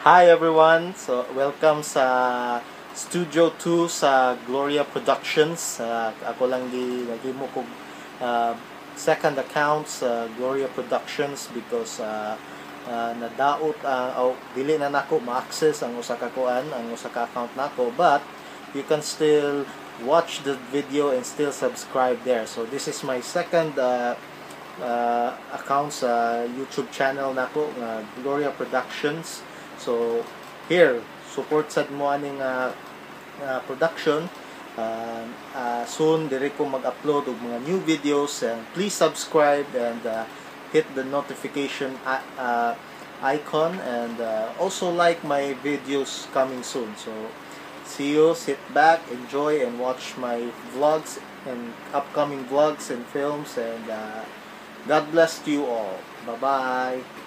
Hi everyone! So, welcome sa Studio 2 sa Gloria Productions. Ako lang nagimo ko second account sa Gloria Productions because nadaot dili na nako ma-access ang usa ka account nako, but you can still watch the video and still subscribe there. So this is my second account sa YouTube channel nako nga Gloria Productions. So here, support sad mo aning production. Soon dire ko mag-upload og mga new videos, and please subscribe and hit the notification icon, and also like my videos coming soon. So see you, sit back, enjoy and watch my vlogs and upcoming vlogs and films, and God bless to you all. Bye bye.